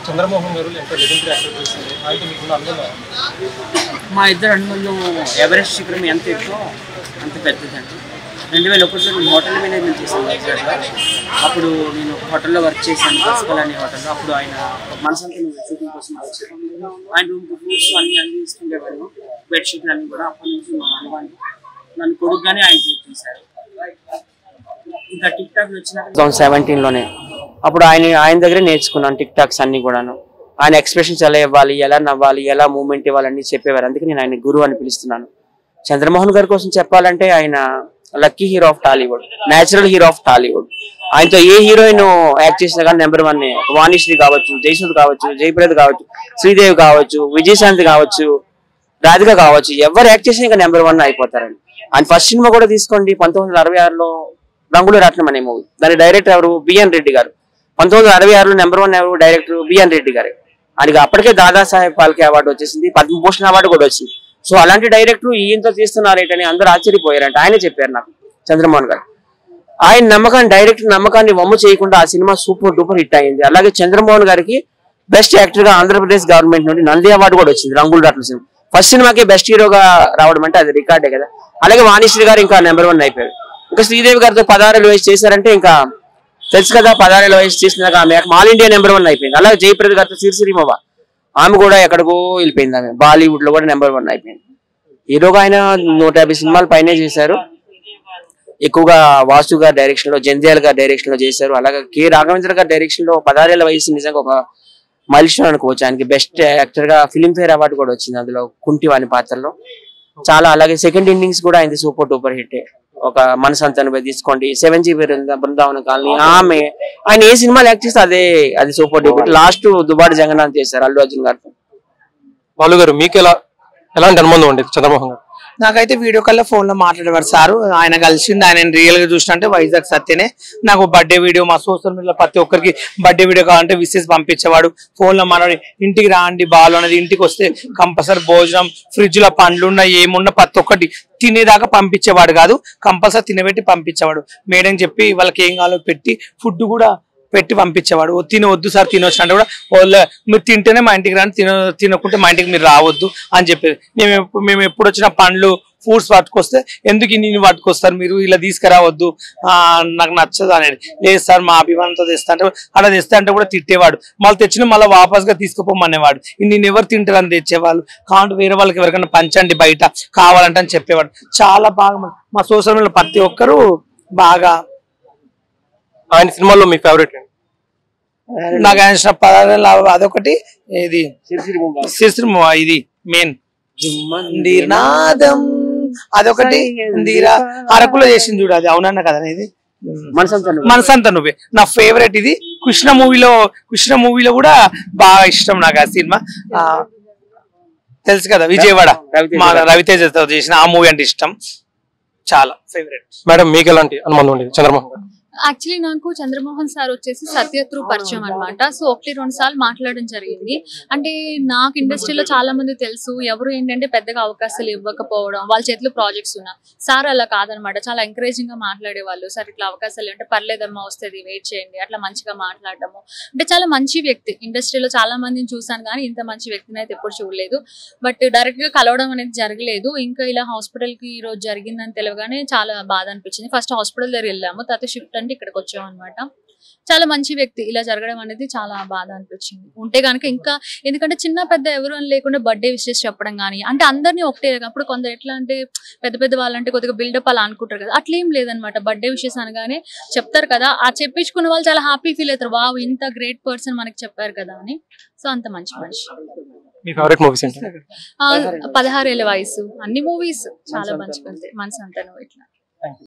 చంద్రమోహన్ గారు ఎంత legendary actor చేసింది అయితే మీకున్న అనుబంధం మా ఇద్దరు అనుబంధం ఎవరెస్ట్ శిఖరం ఎంత ఎక్కువ అంత పెద్దదండి 2001లో నేను హోటల్ మేనేజ్మెంట్ చేశాను వైజాగ్లో. అప్పుడు నేను ఒక హోటల్లో వర్క్ చేశాను, ప్రిన్సిపల్ అనే హోటల్లో. అప్పుడు ఆయన మనసంతా షూటింగ్ కోసం వచ్చారు. ఆయన రూమ్కి ఫ్రూట్స్ అన్ని ఇస్తుండేవాళ్ళు, బెడ్షీట్లు అన్నీ కూడా. అప్పటి నుంచి మా అనుభవం నన్ను కొడుకుగానే ఆయన చూసారు. ఇంకా టిక్ టాక్ వచ్చిన 2017లోనే అప్పుడు ఆయన దగ్గరే నేర్చుకున్నాను టిక్ టాక్స్ అన్ని కూడాను. ఆయన ఎక్స్ప్రెషన్స్ ఎలా ఇవ్వాలి, ఎలా నవ్వాలి, ఎలా మూమెంట్ ఇవ్వాలి అన్ని చెప్పేవారు. అందుకే నేను ఆయన గురువు అని పిలుస్తున్నాను. చంద్రమోహన్ గారి కోసం చెప్పాలంటే ఆయన lucky hero of Tollywood, natural hero of Tollywood. ఆయనతో ఏ హీరోయిన్ యాక్ట్ చేసినా కానీ నెంబర్ 1. వాణిశ్రీ కావచ్చు, జయసుద్ కావచ్చు, జయప్రద కావచ్చు, శ్రీదేవి కావచ్చు, విజయశాంతి కావచ్చు, రాధిక కావచ్చు, ఎవరు యాక్ట్ చేసినా ఇంకా నెంబర్ 1 అయిపోతారండి. ఆయన ఫస్ట్ సినిమా కూడా తీసుకోండి, 1966లో రంగుల రాట్నం అనే మూవీ. దాని డైరెక్టర్ ఎవరు? బిఎన్ రెడ్డి గారు. 1966లో నెంబర్ 1 ఎవరు? డైరెక్టర్ బిఎన్ రెడ్డి గారు. ఆయనకి అప్పటికే దాదాసాహెబ్ ఫాల్కే అవార్డు వచ్చేసింది, పద్మభూషణ్ అవార్డు కూడా వచ్చింది. సో అలాంటి డైరెక్టర్ ఈయంతో తీస్తున్నారేటని అందరూ ఆశ్చర్యపోయారంట. ఆయనే చెప్పారు నాకు, చంద్రమోహన్ గారు. ఆయన నమ్మకాన్ని, డైరెక్టర్ నమ్మకాన్ని వమ్ము చేయకుండా ఆ సినిమా సూపర్ డూపర్ హిట్ అయింది. అలాగే చంద్రమోహన్ గారికి బెస్ట్ యాక్టర్ గా ఆంధ్రప్రదేశ్ గవర్నమెంట్ నుండి నంది అవార్డు కూడా వచ్చింది రంగుల రాట్ల సినిమా. ఫస్ట్ సినిమాకి బెస్ట్ హీరోగా రావడం అంటే అది రికార్డే కదా. అలాగే వాణిశ్రీ గారు ఇంకా నెంబర్ 1 అయిపోయారు. ఇంకా శ్రీదేవి గారితో 16 వయసు చేశారంటే ఇంకా తెలుసు కదా, 16 వయసు చేసినాక ఆమె ఆల్ ఇండియా నెంబర్ 1 అయిపోయింది. అలాగే జయప్రద గారితో సిరిసిరిమవ్వ, ఆమె కూడా ఎక్కడికో వెళ్ళిపోయింది. ఆమె బాలీవుడ్ లో కూడా నెంబర్ 1 అయిపోయింది. హీరోగా ఆయన 150 సినిమాలు పైనే చేశారు. ఎక్కువగా వాసు గారి డైరెక్షన్ లో, జంధ్యాల గారి డైరెక్షన్ లో చేశారు. అలాగే కె రాఘవేంద్ర గారి డైరెక్షన్ లో 16 వయసు నిజంగా ఒక మైల్స్టోన్ అనుకోవచ్చు. ఆయనకి బెస్ట్ యాక్టర్ గా ఫిలింఫేర్ అవార్డు కూడా వచ్చింది అందులో కుంటివాని పాత్రలో. చాలా అలాగే సెకండ్ ఇన్నింగ్స్ కూడా ఆయన సూపర్ డూపర్ హిట్. ఒక మనసంతను తీసుకోండి, 7G బృందావన కాలనీ, ఆమె ఆయన ఏ సినిమాలు యాక్ట్ చేస్తే అది సూపర్ డూపర్. లాస్ట్ దుబాటి జగన్నాథ్ చేశారు అల్లు అర్జున్ గారితో. బాలు గారు, మీకు ఎలాంటి అనుబంధం ఉండేది చంద్రమోహన్ గారు? నాకైతే వీడియో కాల్ లో ఫోన్ లో మాట్లాడేవారు సారు. ఆయన కలిసింది, ఆయన రియల్ గా చూసినంటే వైజాగ్ సత్యనే. నాకు బర్త్డే వీడియో, మా సోషల్ మీడియాలో ప్రతి ఒక్కరికి బర్త్డే వీడియో కావాలంటే విషెస్ పంపించేవాడు. ఫోన్ లో మాట్లాడి ఇంటికి రాండి బాలు అనేది, ఇంటికి వస్తే కంపల్సరీ భోజనం, ఫ్రిడ్జ్ లో పండ్లు ఉన్న ఏమున్నా ప్రతి ఒక్కటి తినేదాకా పంపించేవాడు కాదు, కంపల్సరీ తినబెట్టి పంపించేవాడు. మేడం చెప్పి వాళ్ళకి ఏం కావాలో పెట్టి ఫుడ్ కూడా పెట్టి పంపించేవాడు. వద్దు సార్ తినొచ్చు అంటే కూడా మీరు తింటేనే మా ఇంటికి రాని, తినకుంటే మా ఇంటికి మీరు రావద్దు అని చెప్పేది. మేము ఎప్పుడు వచ్చిన పండ్లు ఫ్రూట్స్ పట్టుకొస్తే ఎందుకు ఇన్ని పట్టుకొస్తారు మీరు, ఇలా తీసుకురావద్దు, నాకు నచ్చదు అనేది. లేదు సార్ మా అభిమానంతో తెస్తా అంటే, అలా తెస్తా అంటే కూడా తిట్టేవాడు. మళ్ళీ తెచ్చిన మళ్ళీ వాపస్గా తీసుకుపోమనేవాడు. నేను ఎవరు తింటారని తెచ్చేవాళ్ళు, కావాలంటే వేరే వాళ్ళకి ఎవరికైనా పంచండి బయట కావాలంటే అని చెప్పేవాడు. చాలా బాగా మా సోషల్ మీడియాలో ప్రతి ఒక్కరు బాగా. ఆయన సినిమాలో మీ ఫేవరెట్? నాకు ఆయన 16 అదొకటి, ఇది సిరిసిరిమ, ఇది మెయిన్ నాదం అదొకటి. అరకులో చేసింది చూడు, అది అవునన్న కదా ఇది మనసంతా నువ్వే నా ఫేవరెట్. ఇది కృష్ణ మూవీలో కూడా బాగా ఇష్టం నాకు ఆ సినిమా. తెలుసు కదా, విజయవాడ రవితేజతో చేసిన ఆ మూవీ అంటే ఇష్టం, చాలా ఫేవరెట్. మేడం, మీకు ఎలాంటి అనుబంధం ఉండేది చంద్రమోహన్ గారు? యాక్చువల్లీ నాకు చంద్రమోహన్ సార్ వచ్చేసి సత్య త్రూ పరిచయం అనమాట. సో 1-2 సార్లు మాట్లాడడం జరిగింది. అంటే నాకు ఇండస్ట్రీలో చాలా మంది తెలుసు, ఎవరు ఏంటంటే పెద్దగా అవకాశాలు ఇవ్వకపోవడం, వాళ్ళ చేతిలో ప్రాజెక్ట్స్ ఉన్నా. సార్ అలా కాదనమాట, చాలా ఎంకరేజింగ్ గా మాట్లాడేవాళ్ళు. సార్ ఇట్లా అవకాశాలు అంటే పర్లేదమ్మా, వస్తుంది, వెయిట్ చేయండి, అట్లా మంచిగా మాట్లాడటము. అంటే చాలా మంచి వ్యక్తి. ఇండస్ట్రీలో చాలా మందిని చూసాను కానీ ఇంత మంచి వ్యక్తిని అయితే ఎప్పుడు చూడలేదు. బట్ డైరెక్ట్ గా కలవడం అనేది జరగలేదు. ఇంకా ఇలా హాస్పిటల్ కి ఈ రోజు జరిగిందని తెలియగానే చాలా బాధ అనిపించింది. ఫస్ట్ హాస్పిటల్ దగ్గర వెళ్ళాము, తర్వాత షిఫ్ట్ ఇక్కడికి వచ్చాం అనమాట. చాలా మంచి వ్యక్తి. ఇలా జరగడం అనేది చాలా బాధ అనిపించింది. ఉంటే కనుక ఇంకా, ఎందుకంటే చిన్న పెద్ద ఎవరు అని లేకుండా బర్త్డే విషెస్ చెప్పడం కానీ, అంటే అందరినీ ఒకటే. అప్పుడు కొందరు ఎట్లా అంటే పెద్ద వాళ్ళంటే కొద్దిగా బిల్డప్ అలా అనుకుంటారు కదా, అట్లా ఏం లేదనమాట. బర్త్డే విషెస్ అనగానే చెప్తారు కదా, ఆ చెప్పించుకున్న వాళ్ళు చాలా హ్యాపీ ఫీల్ అవుతారు, వావ్ ఇంత గ్రేట్ పర్సన్ మనకి చెప్పారు కదా అని. సో అంత మంచి మనిషి. 16 ఏళ్ల వయసు, అన్ని మూవీస్ చాలా మంచి మనసంతా నువ్వు ఇట్లా